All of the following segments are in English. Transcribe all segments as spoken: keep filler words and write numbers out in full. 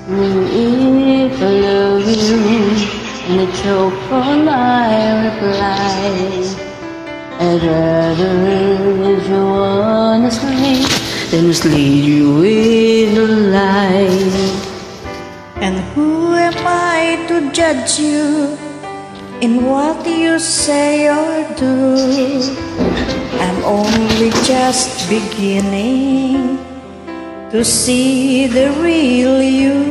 me if I love you, and a choke on my reply. I'd rather if you honestly than mislead you with a lie. And who am I to judge you in what you say or do? I'm only just beginning to see the real you.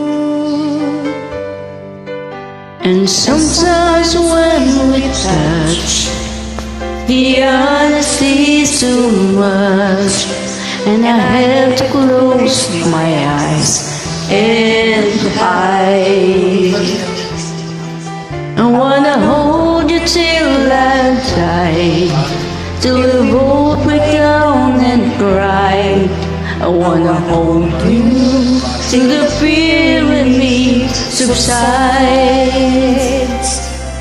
And sometimes when we touch, the honesty is too much, and I have to close my eyes and hide. I wanna hold you till I die, till we both break down and cry. I wanna hold you till the fear in me subsides.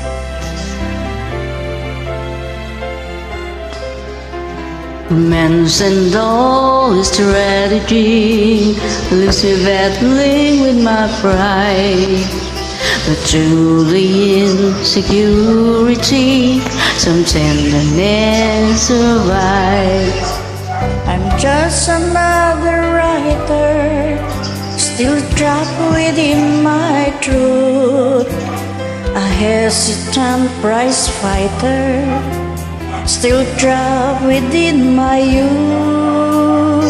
Romance and all is strategy leaves me battling with my pride. But through the insecurity, some tenderness survives. I'm just another writer, still trapped within my truth. A hesitant prize fighter, still trapped within my youth.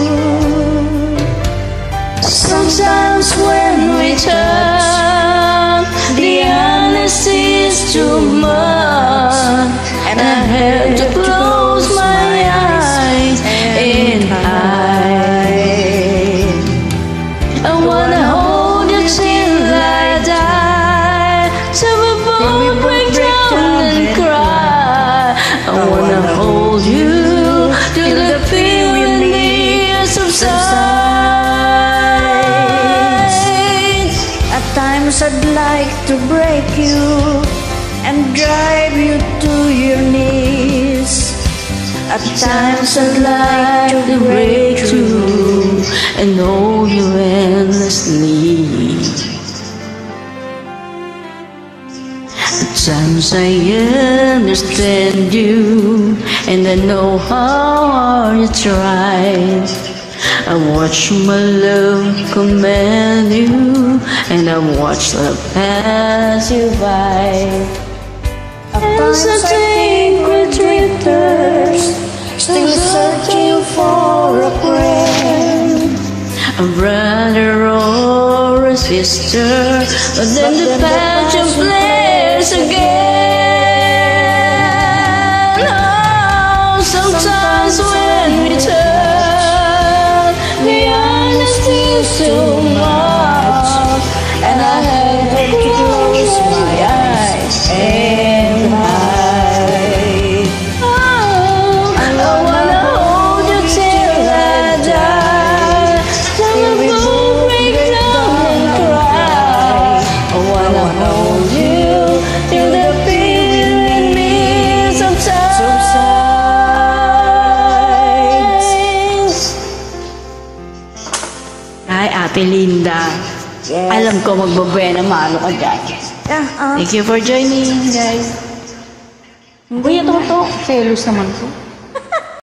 Sometimes when we touch, the honesty is too much, and I have to close my eyes and hide. I wanna hold you till I die, till we both break down and cry. I wanna hold you till the fear in me subsides. At times I'd like to break you and drive you to your knees. At times I'd like to break through and hold you endlessly. At times I understand you, and I know how hard you try. I watch my love command you, and I watch love pass you by. As I think with drifters, still searching for a friend, a brother or a sister, but then the passion flares again. Oh, sometimes when we turn, the honesty is too much, and I have to close my eyes and hide. Oh, I wanna hold you till I die, till we both break down and cry. I wanna hold you till the fear in me subsides. Ay, Ate Linda. Yes. Alam ko magbabuena mano ka dyan. Yeah, uh, Thank you for joining, guys. Kuya Toto, selos naman po.